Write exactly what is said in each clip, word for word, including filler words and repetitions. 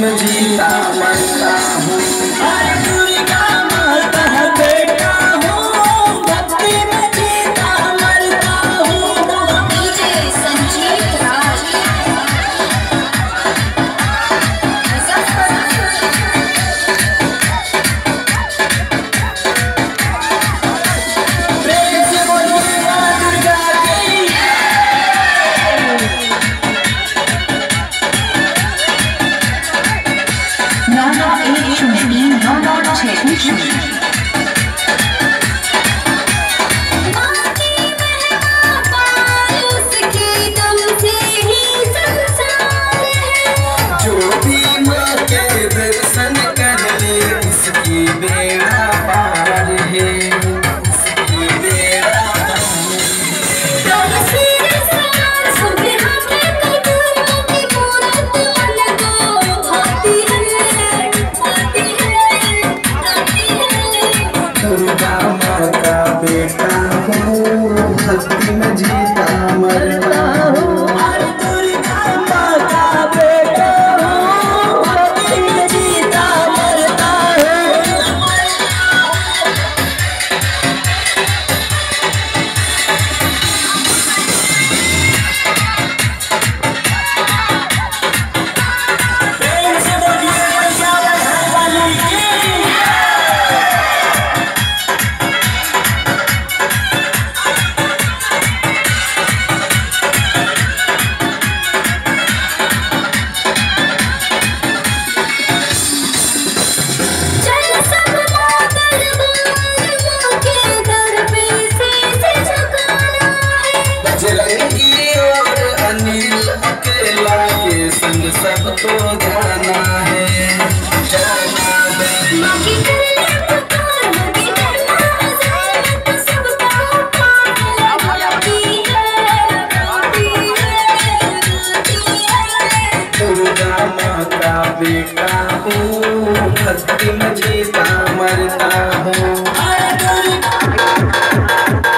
में जीता मरता हूँ। अरे दुर्गा माता बेटा हूँ, भक्ति में जीता मरता हूँ। डीजे संजीत राज प्रेम से बोलिए माँ दुर्गा की। नौ नौ एक शून्य तीन नौ नौ छः शून्य। जो भी माँ के दर्शन कर ले उसकी बेड़ा पार है, उसकी बेड़ा दुर्गा माँ का बेटा हूँ, भक्ति में जीता मरता हूँ। अरे दुर्गा माँ का बेटा हूँ, भक्ति में जीता मरता हूँ। प्रेम से बोलिए मैया घर वाली की। बजरंगी और अनिल अकेला के संग सबको जाना है, जाना है। दुर्गा माँ का बेटा हूँ, भक्ति में जीता मरता हूँ। अरे दुर्गा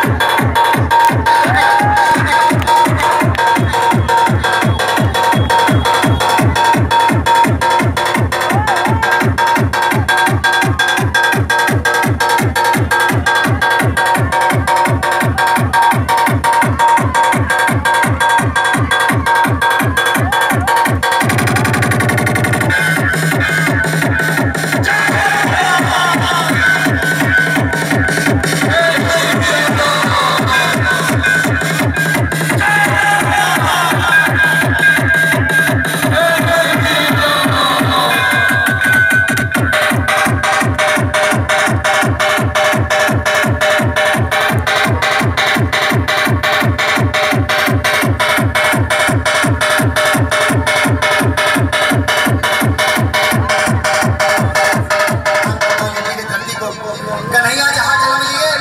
कन्हैया जहाँ जन्म लिए,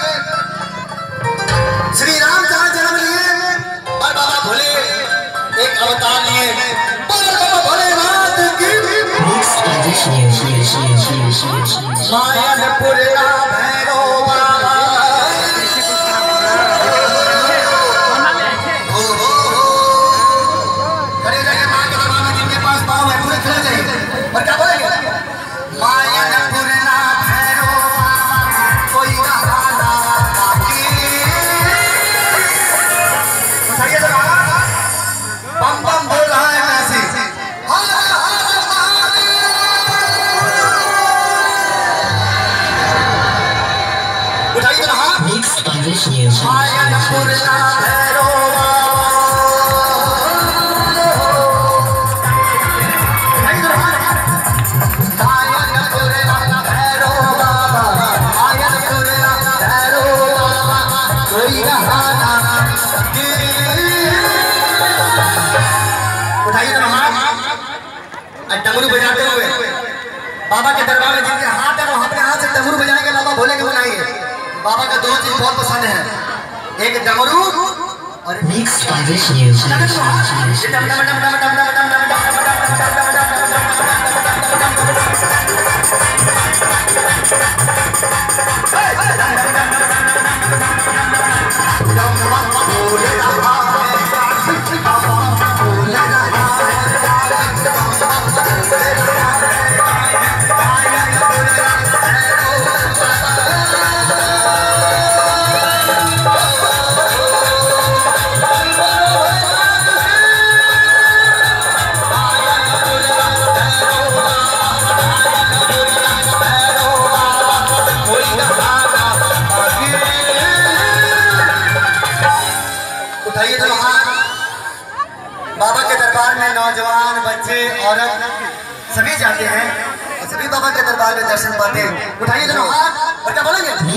श्री राम जहाँ जन्म लिए, और बाबा भोले एक अवतार लिए। बोलो बाबा भोलेनाथ की। मायनपुर का भैरव बाबा, ओ हो हो, खड़े रहिए माँ के दरबार में, जिनके पास पाँव है पूरे खड़े रहिए। और क्या बोलेंगे? मायनपुर ना भैरव कोई बहाना बाकी। उठाइए जरा, बम बम बोल रहा है काशी। हर हर महादेव। उठाइए जरा हाथ। मायनपुर ना भैरव उठाइए जरा हाथ। मायनपुर ना भैरव बाबा, मायनपुर ना भैरव बाबा, कोई बहाना बाकी। उठाइए जरा हाथ। डमरू बजाते हुए बाबा के दरबार में जिनके हाथ है वो अपने हाथ से डमरू बजाएंगे, बाबा भोले के बनाएंगे। बाबा का दो चीज बहुत पसंद है, एक डमरू और Mixed by Vishnu. Hey! नौजवान बच्चे औरत सभी जाते हैं और सभी बाबा के दरबार में दर्शन पाते हैं। उठाइए दोनों हाथ और क्या बोलेंगे?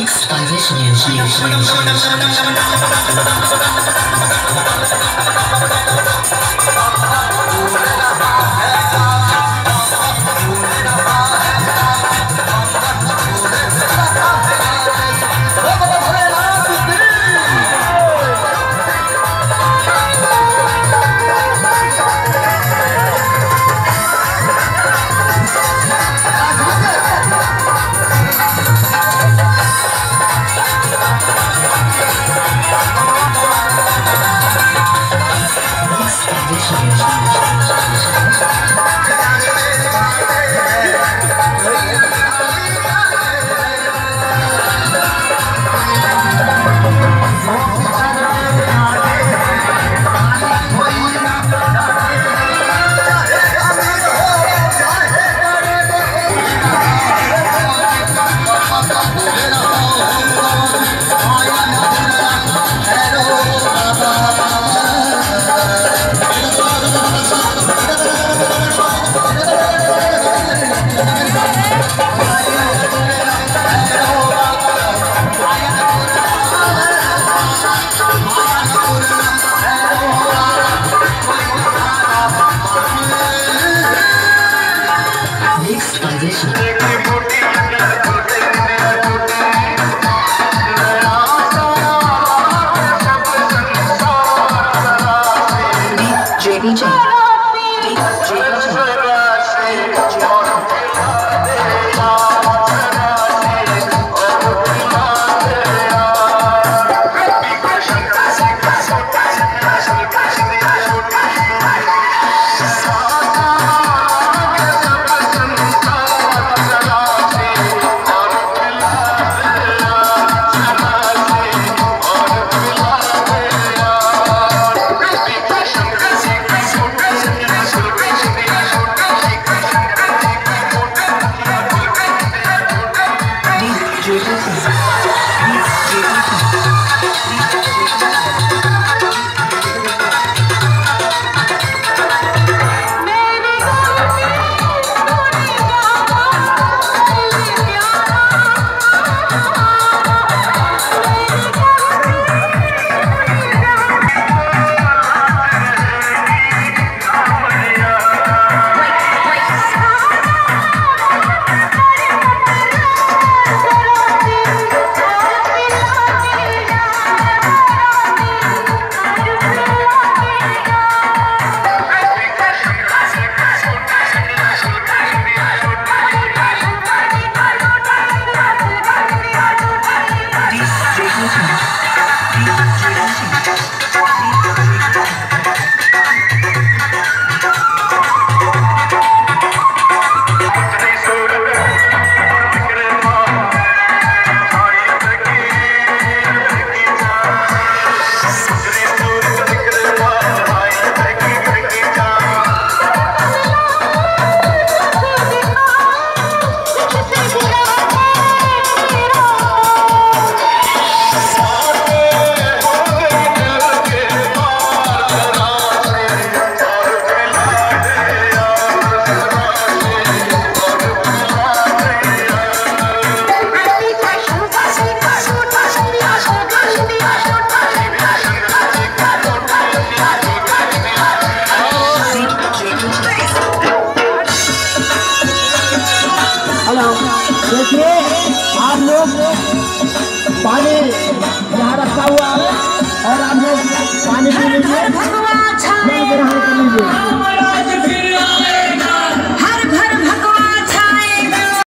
D J. देखिए आप लोग पानी यहाँ रखा हुआ है और आप लोग पानी पी लीजिए, जल ग्रहण कर लीजिए।